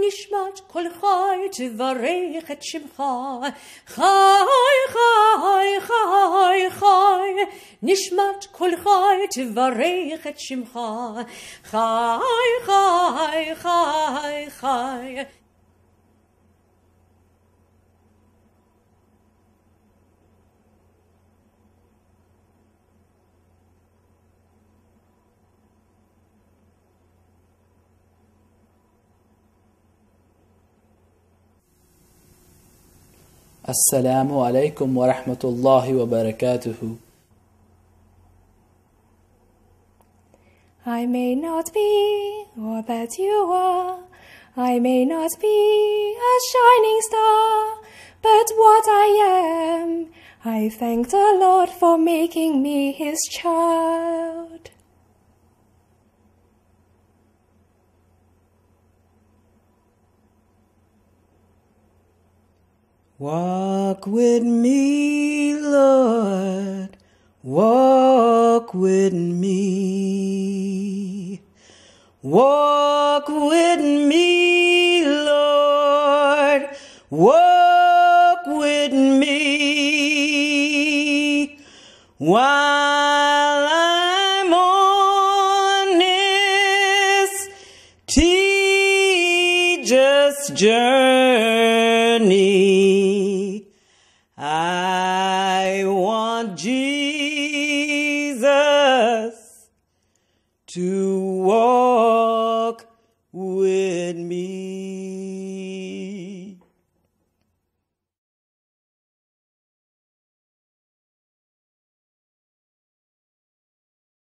נשמת כל חי תברך את שמך. חי, חי, חי, חי, נשמת כל חי תברך את שמך. חי, חי, חי, חי. Assalamu alaikum wa rahmatullahi wa barakatuhu. I may not be all that you are, I may not be a shining star, but what I am, I thank the Lord for making me His child. Walk with me, Lord, walk with me. Walk with me, Lord, walk with me. While I'm on this tedious journey, I want Jesus to walk with me.